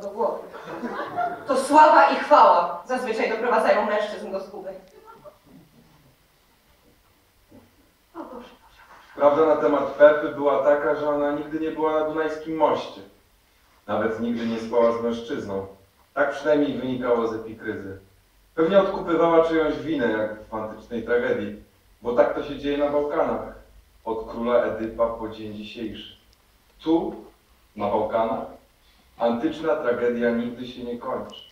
do głowy. To sława i chwała zazwyczaj doprowadzają mężczyzn do zguby. O Boże, Boże. Prawda na temat Pepy była taka, że ona nigdy nie była na Dunajskim moście. Nawet nigdy nie spała z mężczyzną. Tak przynajmniej wynikało z epikryzy. Pewnie odkupywała czyjąś winę, jak w antycznej tragedii, bo tak to się dzieje na Bałkanach. Od króla Edypa po dzień dzisiejszy. Tu, na Bałkanach, antyczna tragedia nigdy się nie kończy.